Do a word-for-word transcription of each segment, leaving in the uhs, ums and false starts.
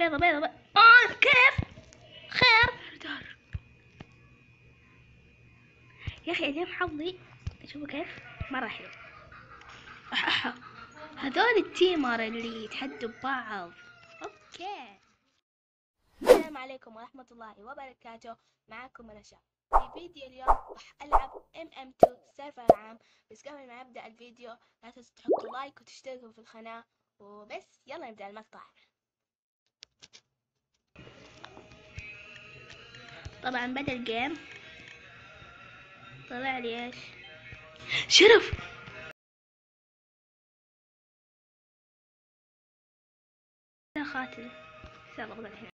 بيضة بيضة بيضة. آه كيف؟ خير دار يا أخي. اليوم حظي شوفوا كيف مرة حلو. هذول التيمر اللي يتحدوا ببعض. اوكي. السلام عليكم ورحمة الله وبركاته. معكم رشا. في فيديو اليوم راح ألعب إم إم تو سيرفر عام. بس قبل ما أبدأ الفيديو لا تنسوا تحطوا لايك وتشتركوا في القناة وبس. يلا نبدأ المقطع. طبعا بدأ الجيم. طلع لي ايش؟ شرف. لا خاتم. يلا بقى الحين.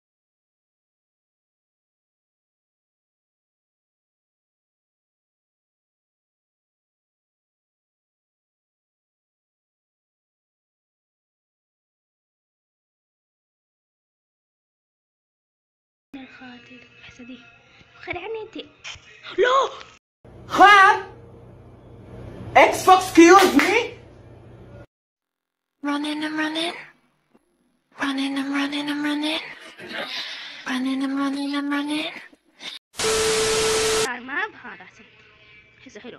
الخاتم حسدي. خلي عني انت. لا خال Xbox excuse me. Running, I'm running. Running, I'm running, I'm running. Running, I'm running, I'm running. ما بهذا احسن. احسه حلو.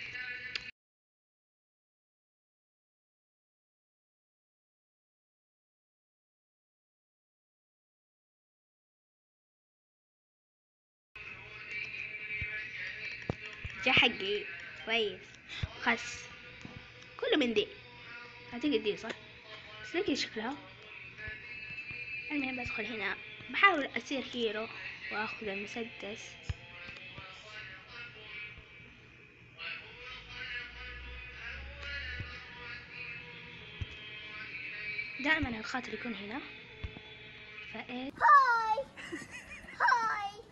جا حقي كويس. خس كله من دي. اعتقد دي صح. بس لكن شكلها. المهم بدخل هنا بحاول اصير هيرو واخذ المسدس. دائما الخاطر يكون هنا. فايه هاي هاي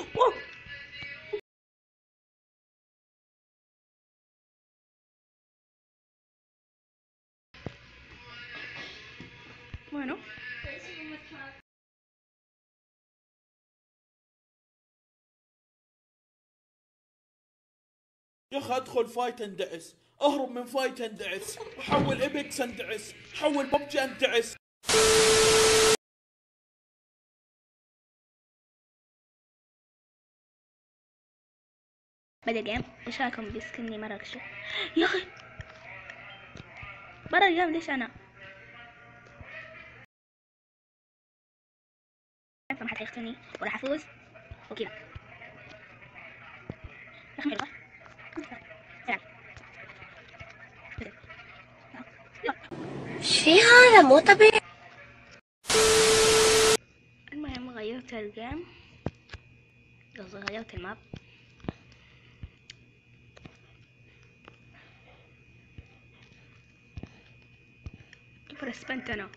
وينه؟ يا اخي ادخل فايت اندعس، اهرب من فايت اندعس، حول ايبكس اندعس، حول ببجي اندعس. بدأ جيم. ايش رايكم بسكني مرة كشف؟ يا اخي برا الجيم. ليش انا؟ ما حد حيختني وراح افوز وكذا. يا اخي حلوة. شي هذا مو طبيعي. المهم غيرت الجيم. قصدي غيرت الماب. فرسبنت انا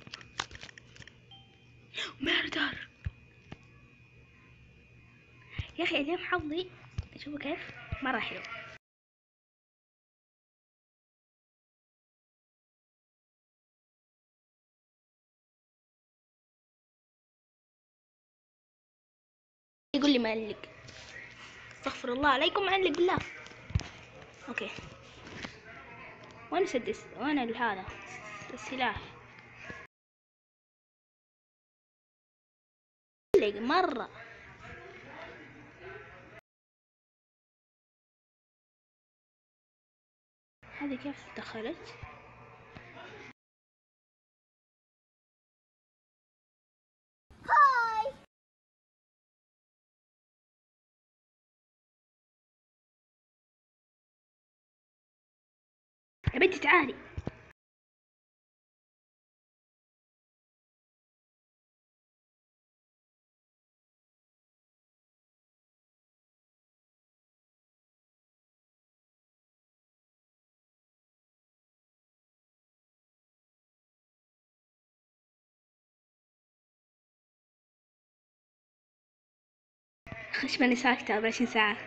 ميردر. يا اخي اليوم حظي شوفوا كيف مرة حلو. يقول لي معلق. استغفر الله عليكم معلق بالله. اوكي. وين مسدس؟ وين هذا السلاح؟ معلق مرة. هذه كيف دخلت؟ هاي. يا بنتي تعالي. خش ماني ساكتة أربعة وعشرين ساعة.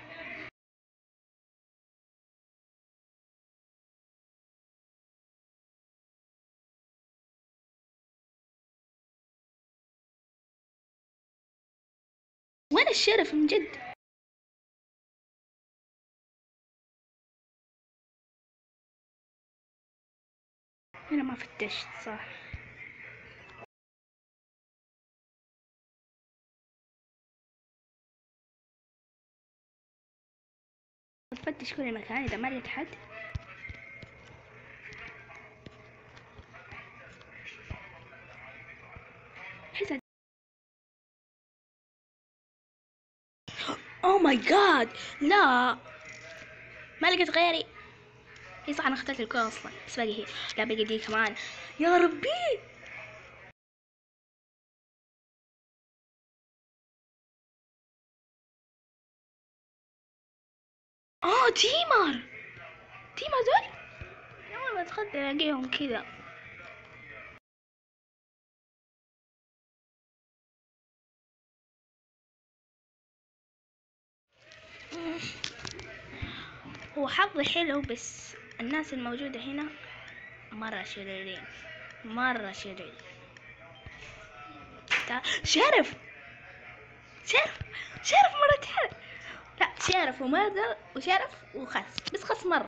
وين الشرف من جد؟ أنا ما فتشت صح. تفتش كل مكان إذا ما لقيت حد. حسد. أوه ماي جاد، لا ما لقيت غيري. هي صح، أنا اخترت الكرة أصلا، بس باقي هي. لا باقي دي كمان. يا ربي. آه تيمر، تيمر دول يا والله دخلت ألاقيهم كذا. هو حظي حلو، بس الناس الموجودة هنا مرة شريرين، مرة شرير. تا- شرف، شرف، شرف مرة حلو. لا شرف ومردر وشرف وخس، بس خس مرة.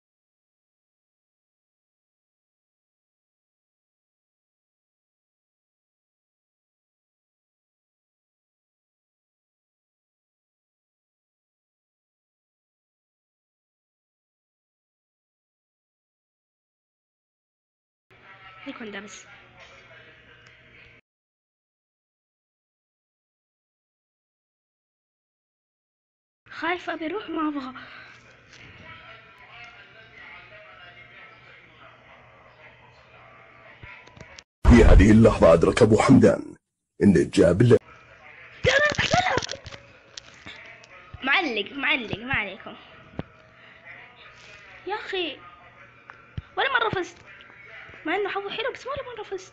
يكون ده بس. خايفة أبي أروح، ما أبغى. في هذه اللحظة أدرك أبو حمدان إن جاب له لا لا لا لا. معلق معلق، ما عليكم يا أخي، ولا مرة فزت، مع إنه حظي حلو بس ولا مرة فزت.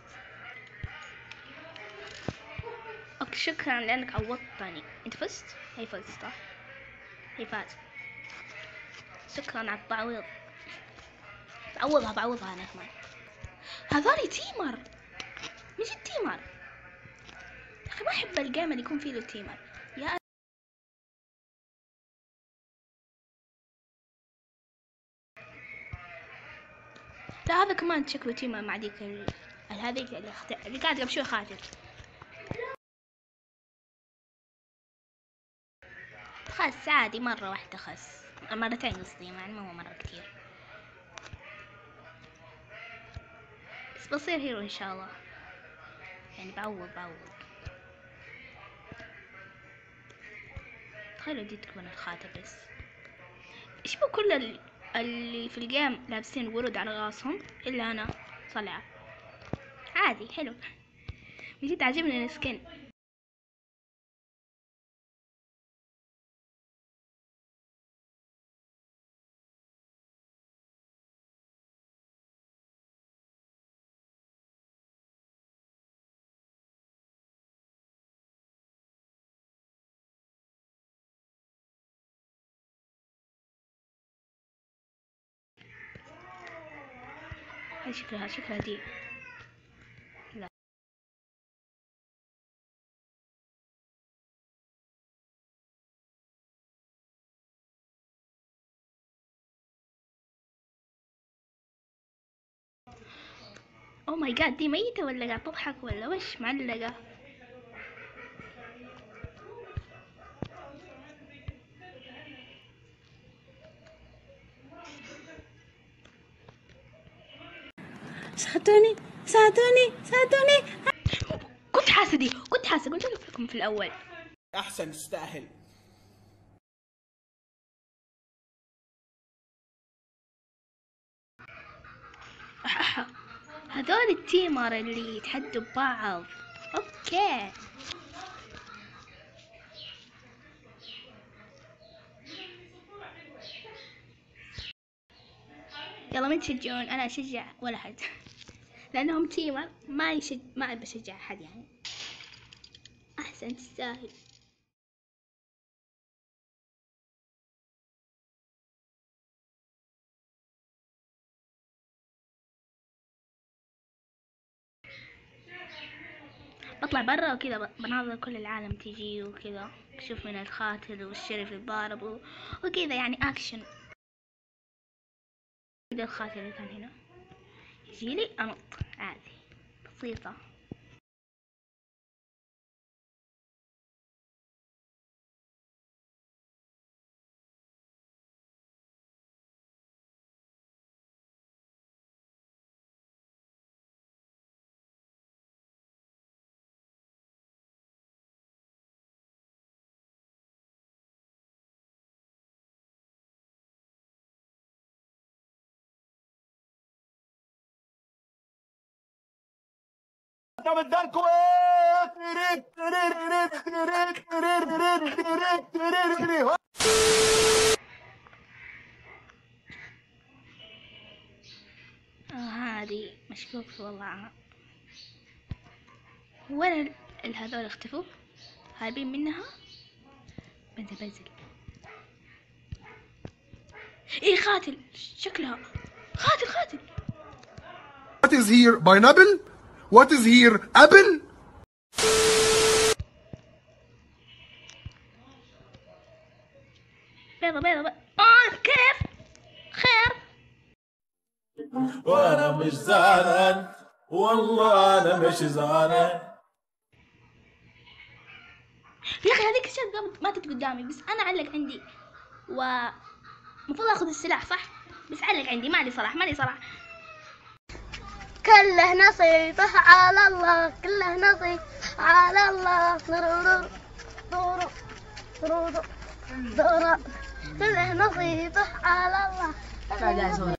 أوكي شكرا لأنك عوضتني. أنت فزت؟ هي فزت صح؟ هي فاز. شكرا على التعويض. بعوضها بعوضها أنا كمان. هذولي تيمر، مش التيمر يا أخي، ما أحب الجيم اللي يكون فيه له تيمر. يا لا هذا كمان شكله تيمر مع ديك ال... هذيك اللي, اخت... اللي قاعد قبل شوي خاتم. خس عادي، مرة واحدة خس، مرتين قصدي، يعني ما هو مرة كتير، بس بصير هيرو إن شاء الله، يعني بعوض بعوض. تخيلوا دي تكون الخاتم بس. إيش بو كل ال- اللي في الجيم لابسين ورد على راسهم إلا أنا صلعة. عادي حلو، بجد عجبني السكن. هاي شكلها شكلها دي. لا أوه ماي جاد، دي ميتة ولا قاعد تضحك ولا وش؟ معلقة. ساعدوني ساعدوني ساعدوني. كنت حاسة دي، كنت حاسة، قلت لكم في الأول. احسن تستاهل. هذول التيمر اللي يتحدوا ببعض. اوكي يلا من تشجعون؟ انا اشجع ولا حد لانهم تيمر، ما يشج... ما ابي اشجع احد يعني. احسن تستاهل. بطلع برا وكذا بناظر كل العالم تجي وكذا، اشوف من القاتل والشرف يتضارب و- وكذا يعني اكشن. كذا القاتل اللي كان هنا يجيلي انط عادي، بسيطة. قدام الدنكويت. هذه مشكوك في وضعها. وين ال- هذول اختفوا؟ هاربين منها. بنزل بنزل. ايه قاتل شكلها. قاتل قاتل. What is here? Pineapple? What is here? Apple? بيضة بيضة بيضة. اه كيف؟ خير. وانا مش زعلان والله انا مش زعلان. يا اخي هذيك الشيء قامت ماتت قدامي بس انا علق عندي و المفروض اخذ السلاح صح؟ بس علق عندي ما لي صلاح ما لي صلاح. كله نصيبه على الله كله نصيب على الله ضرورو ضرورو ضرورو ضرورو كله نصيبه على الله.